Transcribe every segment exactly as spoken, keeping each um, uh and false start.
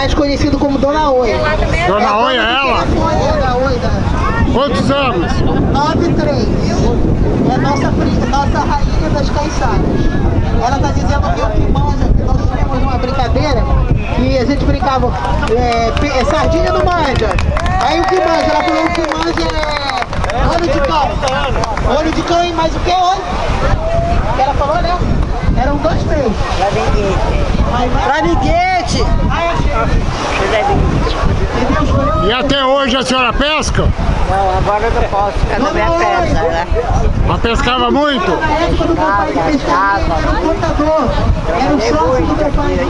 mais conhecido como Dona Oi. Dona Oi é ela? Dona Oi, da... Quantos anos? nove e três. É nossa, nossa rainha das caiçaras. Ela tá dizendo que eu que manja, que nós tínhamos uma brincadeira que a gente brincava, é, é sardinha não manja. Aí o que manja? Ela falou que manja é olho de cão. Olho de cão e mais o que? Olho? Que ela falou, né? Eram dois, três. Planiguete. E até hoje a senhora pesca? Não, agora eu não posso ficar na minha pesca, né? Mas pescava muito? Pescava, pescava. Era o sócio do meu pai,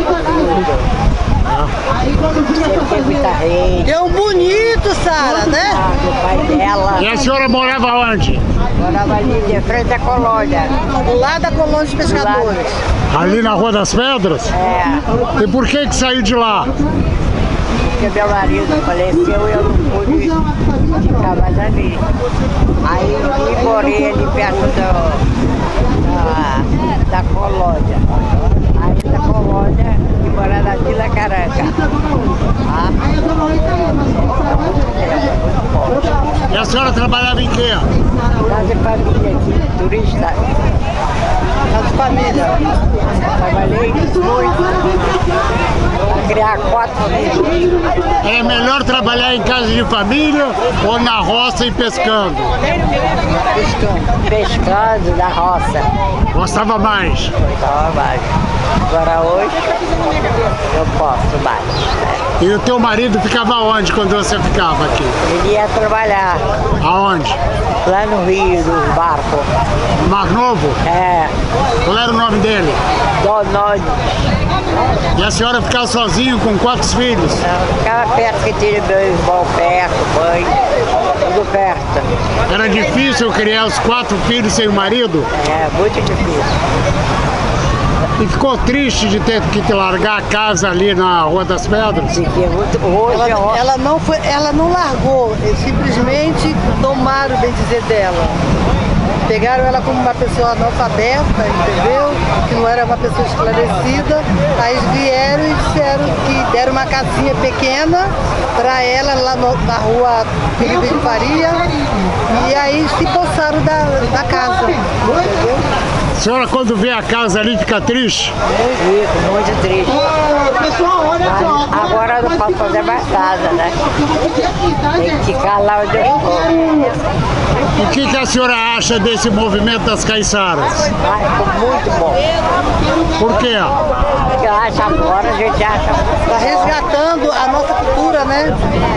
aí quando vinha pra Tem muita fazer... rede. Deu bonito, Sara, né? Ah, do pai dela. E a senhora morava onde? Morava ali de frente à colônia. Lá da colônia de pescadores. Ali na Rua das Pedras? É, E por que que saiu de lá? porque meu marido faleceu e eu não pude ficar mais ali. Aí eu vim morei ali perto do, da, da colônia. Aí da colônia e morar na Vila Caranca. Ah, E a senhora trabalhava em quê? casa de família aqui, turista. Casa de família. Trabalhei muito para criar quatro filhos. É melhor trabalhar em casa de família ou na roça e pescando? Pescando. Pescando na roça. Gostava mais? Então, mas agora hoje eu posso mais. Né? E o teu marido ficava onde quando você ficava aqui? Ele ia trabalhar Aonde? lá no Rio, no barco. No Mar Novo? É, Qual era o nome dele? Donóide. E a senhora ficava sozinha com quatro filhos? Ficava perto que tinha meu irmão perto, mãe, tudo perto. Era difícil criar os quatro filhos sem o marido? É, muito difícil. E ficou triste de ter que te largar a casa ali na Rua das Pedras? Fiquei muito. Hoje Ela, eu ela não foi, ela não largou, eles simplesmente tomaram o bem dizer dela. Pegaram ela como uma pessoa analfabeta, entendeu? Que não era uma pessoa esclarecida. Aí eles vieram e disseram que deram uma casinha pequena para ela lá no, na rua Felipe de Faria. E aí se poçaram da, da casa, entendeu? A senhora, quando vê a casa ali, fica triste? fico muito triste. Pessoal, olha só. Mas agora eu não posso fazer mais nada, né? Tem que ficar lá onde eu estou. O que, que a senhora acha desse movimento das caiçaras? Mas ficou muito bom. Por quê? Porque eu acho agora, a gente acha. Está resgatando a nossa cultura, né?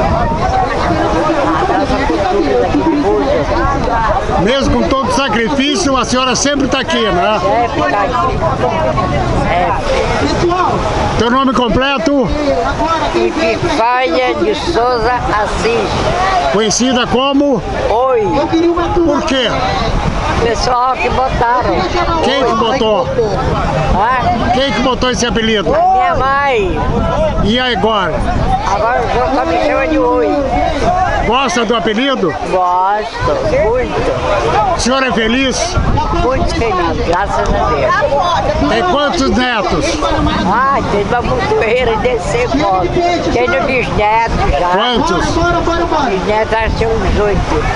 A nossa cultura daqui de Búzios. Mesmo com todo sacrifício, a senhora sempre está aqui, né? É, ficar aqui. É, Teu nome completo? Epifânia de Souza Assis. Conhecida como? Oi, Por quê? pessoal que botaram. Quem que botou? Ah, Quem que botou esse apelido? minha mãe. E agora? Agora o senhor só me chama de Oi. Gosta do apelido? Gosto, muito. A senhora é feliz? Muito feliz, graças a Deus. Tem quantos netos? Ah, tem uma montoeira desse modo. Tem no bisneto já. Quantos? Bisneto acho que tem uns oito.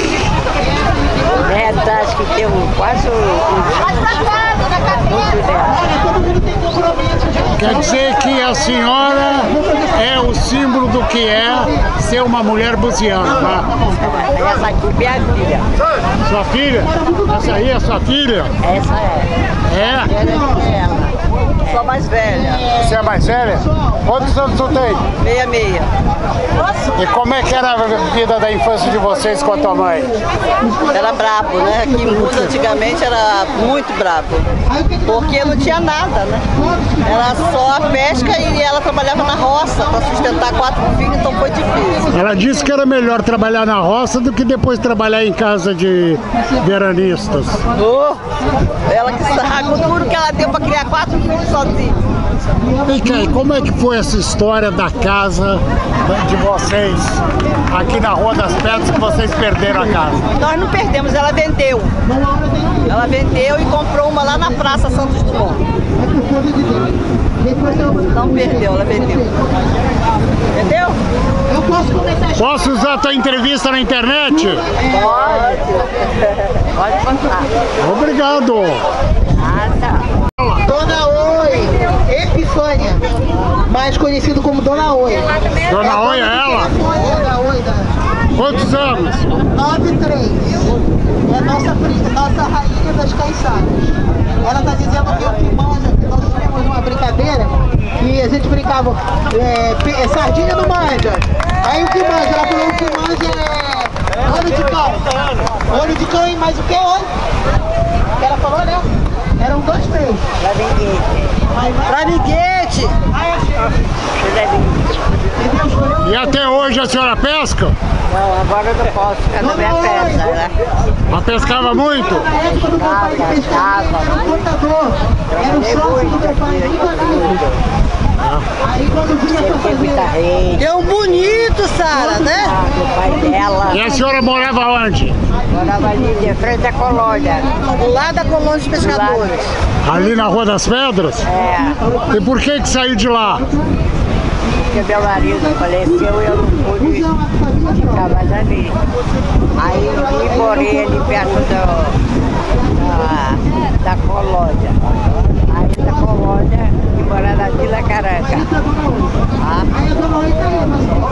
Neto acho que tem um, quase uns. Muito neto. Quer dizer que a senhora é o símbolo do que é ser uma mulher buziana, tá? Essa aqui é minha filha. Sua filha? Essa aí é sua filha? Essa é. É? Ela é ela. Sou mais velha. Você é mais velha? Quantos anos tu tem? Meia meia. E como é que era a vida da infância de vocês com a tua mãe? Era brabo, né? Aqui em Búzios antigamente era muito brabo, porque não tinha nada, né? Era só a pesca e ela trabalhava na roça para sustentar quatro filhos, então foi difícil. Ela disse que era melhor trabalhar na roça do que depois trabalhar em casa de veranistas. Oh, ela que sabe o duro que ela deu para criar quatro filhos sozinha. E aí, como é que foi essa história da casa de vocês aqui na Rua das Pedras que vocês perderam a casa? Nós não perdemos, ela vendeu. Ela vendeu e comprou uma lá na Praça Santos Dumont. Não perdeu, ela vendeu. Entendeu? Eu posso começar a... Posso usar a tua entrevista na internet? Pode. Pode passar. Obrigado. Nada. Dona Oi, Epifânia, mais conhecido como Dona Oi. Dona Oi é ela? Dona Oi, da Quantos anos? nove três. É nossa, pri- nossa rainha das caiçaras. Ela tá dizendo que eu que manja, que nós tínhamos uma brincadeira que a gente brincava, é, pe- é, sardinha não manja. Aí o que manja? Ela falou que manja é olho de cão. Olho de cão e mais o que? Olho? Que ela falou, né? Eram dois, três. Pra ninguém. Praniguete! E até hoje a senhora pesca? Não, agora eu não posso, ficar na minha peça, né? Mas pescava muito? Tava, tava. Era um contador. Era o sócio do meu pai, nunca vi. Aí quando vinha pra Tem muita fazer... rede. É um bonito, Sara, né? Ah, do pai dela. E a senhora morava onde? Morava ali de frente à colônia. Do lado da colônia de pescadores. Ali na Rua das Pedras? É, E por que que saiu de lá? porque meu marido faleceu e eu não pude ficar mais ali. Aí eu vim morei ali perto do, da, da colônia. Aí da colônia e morar na Vila Caranca. Ah, Aí a dona Oi tá aí, mas não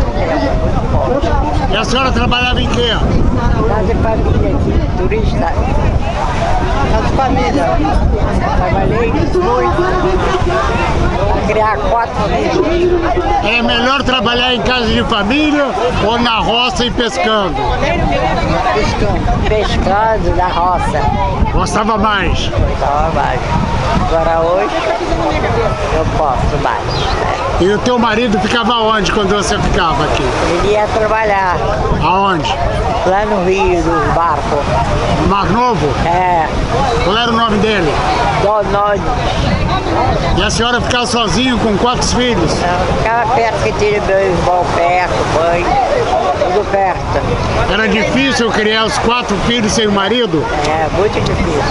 trabalha. E a senhora trabalhava em quê? casa de família aqui, turista. Casa de família. Trabalhei muito para criar quatro filhos. É melhor trabalhar em casa de família ou na roça e pescando? Pescando. Pescando na roça. Gostava mais? Estava mais. Agora hoje eu posso mais. Né? E o teu marido ficava onde quando você ficava aqui? Ele ia trabalhar Aonde? lá no Rio, no barco. No Mar Novo? É, Qual era o nome dele? Donóide. E a senhora ficava sozinha com quatro filhos? Ficava perto que tinha meu irmão perto, mãe, tudo perto. Era difícil criar os quatro filhos sem o marido? É, muito difícil.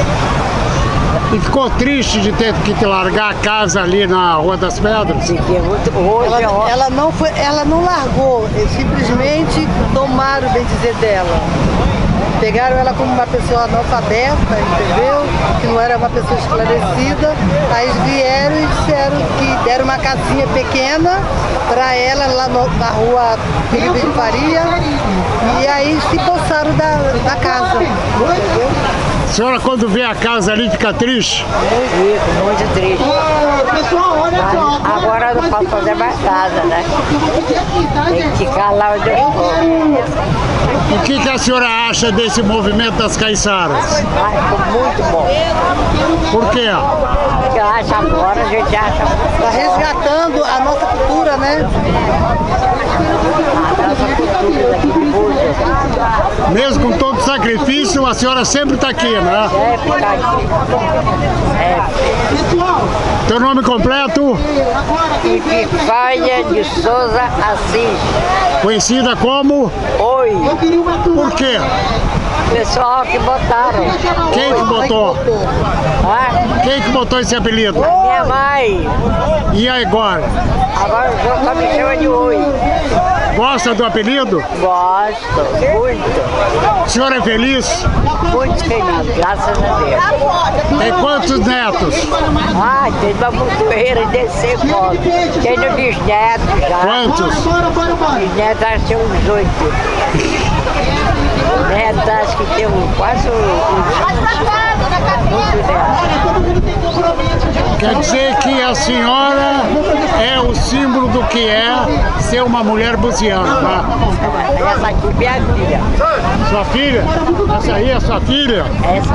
E ficou triste de ter que te largar a casa ali na Rua das Pedras? Fiquei muito. Hoje Ela, eu. ela não foi, ela não largou, eles simplesmente tomaram, bem dizer, dela. Pegaram ela como uma pessoa analfabeta, entendeu? Que não era uma pessoa esclarecida. Aí eles vieram e disseram que deram uma casinha pequena para ela lá no- na rua Felipe de Faria. E aí se poçaram da, da casa, entendeu? A senhora, quando vê a casa ali, fica triste? Fico muito triste. Ô, pessoal, olha só. Mas agora eu não posso fazer mais nada, né? Eu vou pedir aqui, tá, Tem que gente? ficar lá onde eu Eu estou. quero... O que, que a senhora acha desse movimento das caiçaras? Mas ficou muito bom. Por quê? Porque acha agora, a gente acha Está resgatando a nossa cultura, né? a nossa cultura daqui de Búzios. Mesmo com todo sacrifício, a senhora sempre está aqui, né? É ficar aqui. É Pessoal, Teu nome completo? agora quem vem pra... Epifânia de Souza Assis. Conhecida como? Oi, Eu queria uma turma. Por quê? pessoal que botaram. Quem que botou? Ah, Quem que botou esse apelido? minha mãe. E agora? Agora o senhor só me chama de Oi. Gosta do apelido? Gosto, muito. O senhor é feliz? Muito feliz, graças a Deus. Tem quantos netos? Ah, tem uma montoeira desse foto. Tem no bisneto já. Quantos? Bora, bora, bora. Bisneto acho que tem uns oito. Neto acho que tem um, quase uns muito neto. Olha, todo mundo tem compromisso, gente. Quer dizer que a senhora é o símbolo do que é ser uma mulher buziana, tá? Essa aqui é minha filha. Sua filha? Essa aí é sua filha? Essa